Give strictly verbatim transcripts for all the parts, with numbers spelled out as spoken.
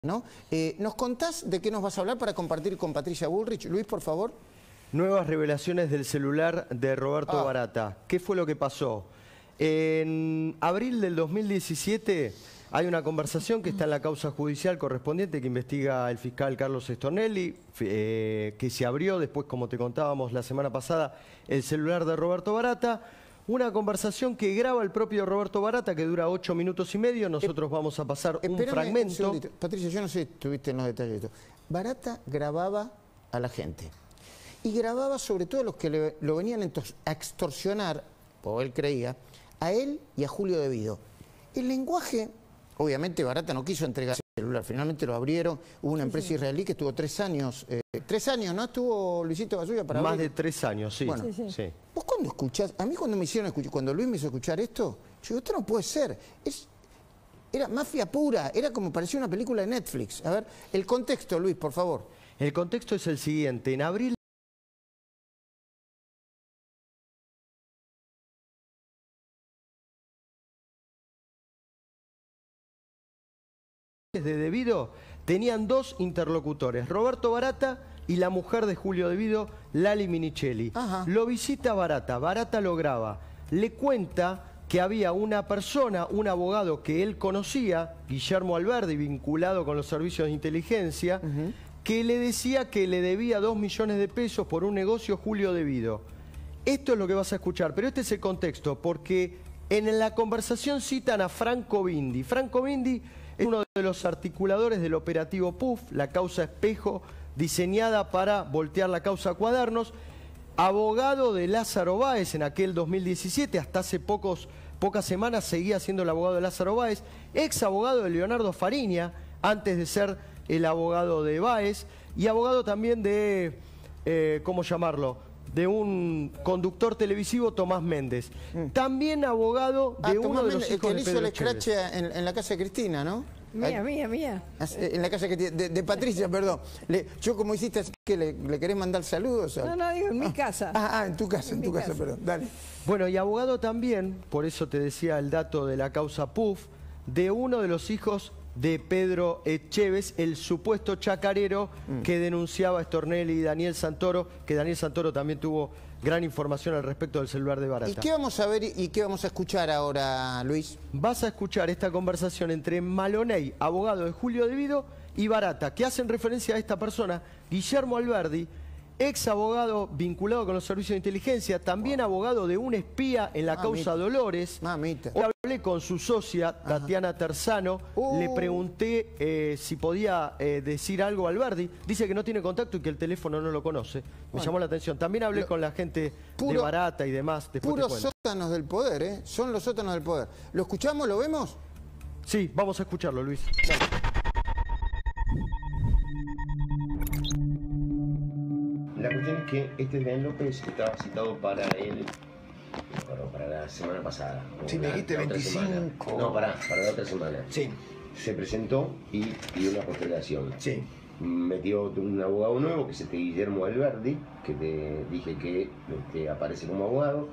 ¿No? Eh, ¿Nos contás de qué nos vas a hablar para compartir con Patricia Bullrich? Luis, por favor. Nuevas revelaciones del celular de Roberto Ah. Barata. ¿Qué fue lo que pasó? En abril del dos mil diecisiete hay una conversación que está en la causa judicial correspondiente que investiga el fiscal Carlos Stornelli, eh, que se abrió después, como te contábamos la semana pasada, el celular de Roberto Barata. Una conversación que graba el propio Roberto Barata, que dura ocho minutos y medio. Nosotros eh, vamos a pasar un fragmento. Un Patricia, yo no sé si estuviste en los detalles de esto. Barata grababa a la gente. Y grababa sobre todo a los que le, lo venían a extorsionar, o él creía, a él y a Julio De Vido. El lenguaje, obviamente Barata no quiso entregar el celular, finalmente lo abrieron. Hubo una empresa sí, sí. israelí que estuvo tres años, eh, tres años, ¿no? Estuvo Luisito Gasulla para Más abrir. de tres años, sí. Bueno, sí, sí. sí. Vos cuando escuchás, a mí cuando me hicieron escuchar, cuando Luis me hizo escuchar esto, yo digo, esto no puede ser. Es, era mafia pura, era como parecía una película de Netflix. A ver, el contexto, Luis, por favor. El contexto es el siguiente. En abril de De Vido tenían dos interlocutores, Roberto Barata y la mujer de Julio De Vido, Lali Minichelli. Ajá. Lo visita Barata, Barata lo graba, le cuenta que había una persona, un abogado que él conocía, Guillermo Alberdi, vinculado con los servicios de inteligencia, uh-huh. que le decía que le debía dos millones de pesos por un negocio Julio De Vido. Esto es lo que vas a escuchar, pero este es el contexto, porque en la conversación citan a Franco Bindi. Franco Bindi es uno de los articuladores del operativo P U F, la causa Espejo, diseñada para voltear la causa Cuadernos, abogado de Lázaro Báez en aquel dos mil diecisiete, hasta hace pocos, pocas semanas seguía siendo el abogado de Lázaro Báez, ex abogado de Leonardo Fariña, antes de ser el abogado de Báez, y abogado también de, eh, ¿cómo llamarlo?, de un conductor televisivo, Tomás Méndez. Mm. También abogado de ah, uno Tomás de los Méndez, hijos que de hizo Pedro el escrache en, en la casa de Cristina, ¿no? Mía, mía, mía. En la casa de, de, de Patricia, perdón. Le, yo como hiciste así que le, le querés mandar saludos. No, no, digo en mi casa. Ah, ah en tu casa, en, en tu casa, casa, perdón. Dale. Bueno, y abogado también, por eso te decía el dato de la causa P U F, de uno de los hijos de Pedro Echeves, el supuesto chacarero mm. que denunciaba a Stornelli y Daniel Santoro, que Daniel Santoro también tuvo gran información al respecto del celular de Barata. ¿Y qué vamos a ver y qué vamos a escuchar ahora, Luis? Vas a escuchar esta conversación entre Maloney, abogado de Julio De Vido, y Barata, que hacen referencia a esta persona, Guillermo Alberdi, ex abogado vinculado con los servicios de inteligencia, también wow. abogado de un espía en la Mamita. causa Dolores. Mamita. Hoy hablé con su socia, Ajá. Tatiana Terzano, uh. le pregunté eh, si podía eh, decir algo a Alberdi. Dice que no tiene contacto y que el teléfono no lo conoce. Me bueno. llamó la atención. También hablé lo, con la gente puro, de Barata y demás. Puros sótanos del poder, ¿eh? Son los sótanos del poder. ¿Lo escuchamos? ¿Lo vemos? Sí, vamos a escucharlo, Luis. La cuestión es que este Daniel López estaba citado para el... Bueno, para la semana pasada. Sí, me dijiste veinticinco. No, para, para la otra semana. Sí. Se presentó y pidió una postergación. Sí. Metió un abogado nuevo, que es este Guillermo Alberdi, que te dije que este, aparece como abogado.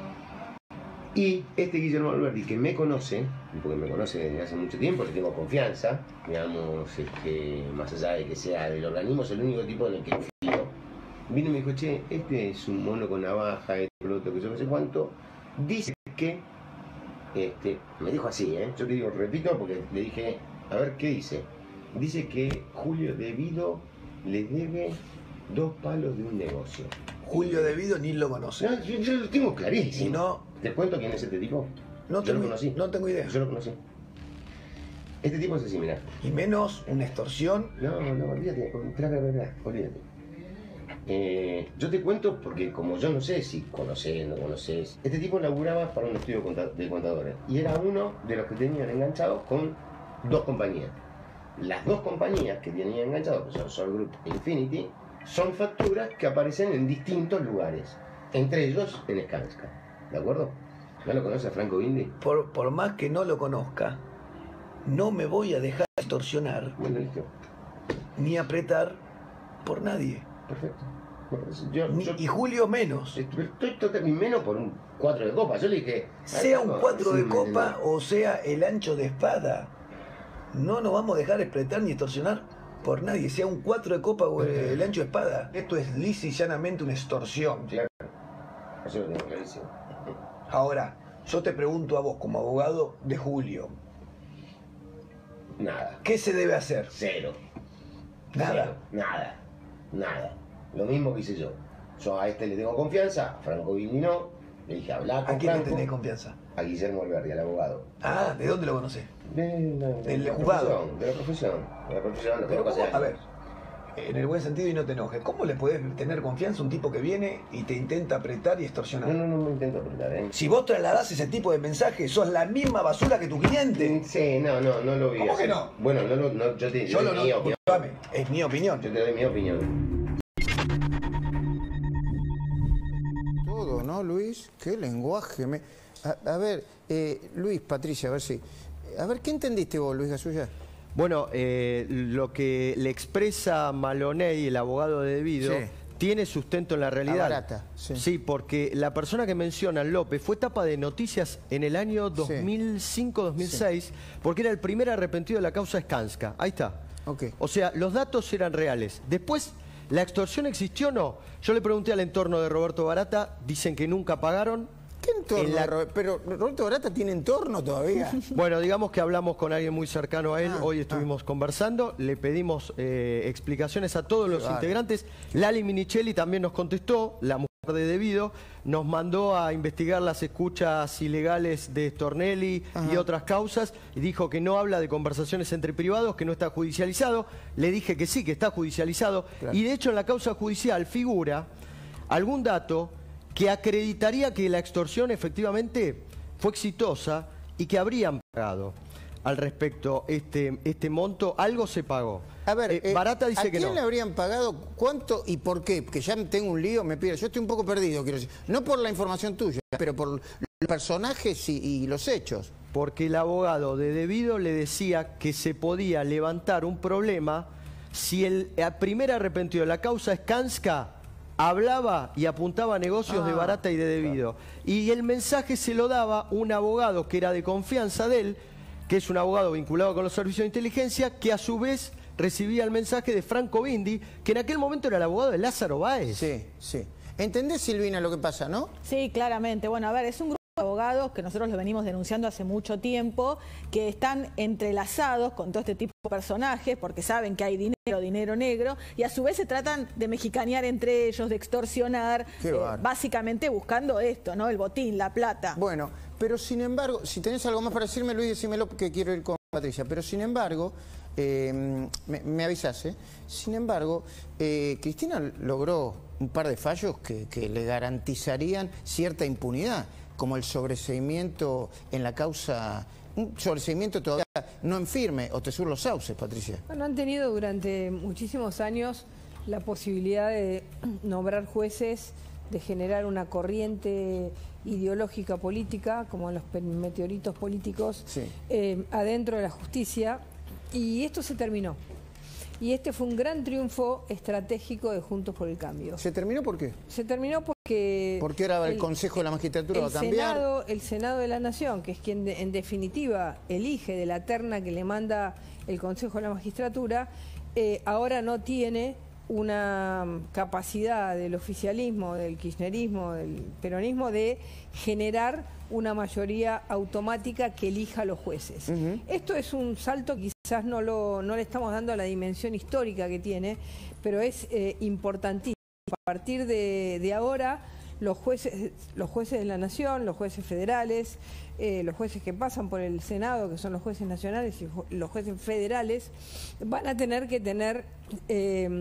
Y este Guillermo Alberdi, que me conoce, porque me conoce desde hace mucho tiempo, le tengo confianza, digamos, este, más allá de que sea del organismo, es el único tipo en el que confío. Vino y me dijo, che, este es un mono con navaja, este producto que yo no sé cuánto. Dice que, este, me dijo así, ¿eh? Yo te digo, repito, porque le dije, a ver, ¿qué dice? Dice que Julio De Vido le debe dos palos de un negocio. Julio De Vido ni lo conoce. No, yo, yo lo tengo clarísimo. ¿Y no? ¿Te cuento quién es este tipo? No yo tengo, lo conocí. No tengo idea. Yo lo conocí. Este tipo es así, mirá. Y menos una extorsión. No, no, olvídate, olvídate, olvídate. Eh, yo te cuento porque como yo no sé si conoces, no conoces, este tipo laburaba para un estudio de contadores y era uno de los que tenían enganchados con dos compañías. Las dos compañías que tenían enganchados, que son Sol Group e Infinity, son facturas que aparecen en distintos lugares, entre ellos en Skanska, ¿de acuerdo? ¿No lo conoce Franco Bindi? Por, por más que no lo conozca, no me voy a dejar extorsionar, bueno, listo. ni apretar por nadie. Perfecto. Yo, Ni, yo, y Julio menos. Estoy totalmente menos por un cuatro de copa. Yo le dije... Sea un cuatro de copa o sea el ancho de espada. No nos vamos a dejar explotar ni extorsionar por nadie, sea un cuatro de copa o el ancho de espada. Esto es lisa y llanamente una extorsión. Claro. Eso lo tengo clarísimo. Ahora, yo te pregunto a vos, como abogado de Julio, Nada. ¿qué se debe hacer? Cero. Nada. Cero. Nada. Nada. Lo mismo que hice yo. Yo a este le tengo confianza, a Franco Bindi no. Le dije, hablar con ¿A quién le Franco. tenés confianza? A Guillermo Alberdi, al abogado. Ah, ¿de dónde lo conocés? De, de, de Del la juzgado. profesión, de la profesión. De la profesión, lo Pero conozco hace ¿cómo? A años. ver, en el buen sentido y no te enojes, ¿cómo le podés tener confianza a un tipo que viene y te intenta apretar y extorsionar? No, no, no me intento apretar, ¿eh? Si vos trasladás ese tipo de mensajes, sos la misma basura que tu cliente. Sí, no, no, no lo vi. ¿Cómo así. que no? Bueno, no, no, no yo te Yo doy lo mi no, opinión. disculpame, es mi opinión. Yo te doy mi opinión. Todo, ¿no, Luis? Qué lenguaje. Me... A, a ver, eh, Luis, Patricia, a ver si... A ver, ¿qué entendiste vos, Luis Gasulla? Bueno, eh, lo que le expresa Maloney, el abogado de Debido, Sí. tiene sustento en la realidad. Barata, sí. Sí, porque la persona que menciona, López, fue tapa de noticias en el año dos mil cinco dos mil seis, sí. porque era el primer arrepentido de la causa Skanska. Ahí está. Okay. O sea, los datos eran reales. Después, ¿la extorsión existió o no? Yo le pregunté al entorno de Roberto Barata, dicen que nunca pagaron. ¿Qué entorno? La... Robert... Pero Roberto Barata tiene entorno todavía. Bueno, digamos que hablamos con alguien muy cercano a él, Ah, hoy estuvimos ah. conversando, le pedimos eh, explicaciones a todos los Claro. integrantes. Lali Minichelli también nos contestó, la mujer de Debido, nos mandó a investigar las escuchas ilegales de Stornelli Ajá. y otras causas, y dijo que no habla de conversaciones entre privados, que no está judicializado. Le dije que sí, que está judicializado, Claro. y de hecho en la causa judicial figura algún dato que acreditaría que la extorsión efectivamente fue exitosa y que habrían pagado al respecto este, este monto. Algo se pagó. A ver, Eh, eh, Barata dice ¿a que quién no. le habrían pagado? ¿Cuánto y por qué? Que ya tengo un lío, me pide. Yo estoy un poco perdido, quiero decir. No por la información tuya, pero por los personajes y, y los hechos. Porque el abogado de Debido le decía que se podía levantar un problema si el primer arrepentido de la causa Skanska hablaba y apuntaba a negocios Ah, de Barata y de Debido. Y el mensaje se lo daba un abogado que era de confianza de él, que es un abogado vinculado con los servicios de inteligencia, que a su vez recibía el mensaje de Franco Bindi, que en aquel momento era el abogado de Lázaro Báez. Sí, sí. ¿Entendés, Silvina, lo que pasa, no? Sí, claramente. Bueno, a ver, es un grupo de abogados que nosotros lo venimos denunciando hace mucho tiempo, que están entrelazados con todo este tipo de personajes, porque saben que hay dinero, dinero negro, y a su vez se tratan de mexicanear entre ellos, de extorsionar, Qué eh, bárbaro. básicamente buscando esto, ¿no? El botín, la plata. Bueno, pero sin embargo, si tenés algo más para decirme, Luis, decímelo porque quiero ir con Patricia. Pero sin embargo, eh, me, me avisás, ¿eh? Sin embargo, eh, Cristina logró un par de fallos que, que le garantizarían cierta impunidad, como el sobreseimiento en la causa, un sobreseimiento todavía no en firme, o te sur los sauces, Patricia. Bueno, han tenido durante muchísimos años la posibilidad de nombrar jueces, de generar una corriente ideológica política, como en los meteoritos políticos, Sí. eh, adentro de la justicia, y esto se terminó. Y este fue un gran triunfo estratégico de Juntos por el Cambio. ¿Se terminó por qué? Se terminó porque... Porque ahora el, Consejo de la Magistratura el va a cambiar. Senado, el Senado de la Nación, que es quien de- en definitiva elige de la terna que le manda el Consejo de la Magistratura, eh, ahora no tiene una capacidad del oficialismo, del kirchnerismo, del peronismo de generar una mayoría automática que elija a los jueces. Ujú. Esto es un salto, quizás no, lo, no le estamos dando la dimensión histórica que tiene, pero es eh, importantísimo. A partir de, de ahora, los jueces, los jueces de la Nación, los jueces federales, eh, los jueces que pasan por el Senado, que son los jueces nacionales y ju- los jueces federales, van a tener que tener eh,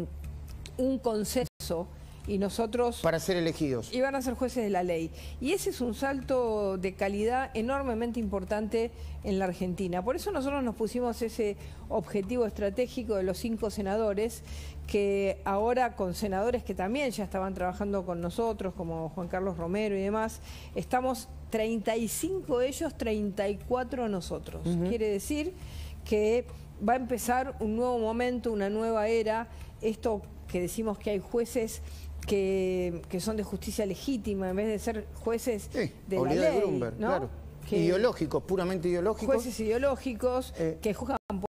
un consenso y nosotros... Para ser elegidos. Y van a ser jueces de la ley. Y ese es un salto de calidad enormemente importante en la Argentina. Por eso nosotros nos pusimos ese objetivo estratégico de los cinco senadores, que ahora con senadores que también ya estaban trabajando con nosotros, como Juan Carlos Romero y demás, estamos treinta y cinco ellos, treinta y cuatro nosotros. Quiere decir que va a empezar un nuevo momento, una nueva era. Esto que decimos que hay jueces que, que son de justicia legítima, en vez de ser jueces Sí, de la Olivia de ley, Grunberg, ¿no? claro. Que- Ideológicos, puramente ideológicos. Jueces ideológicos Eh, que juzgan por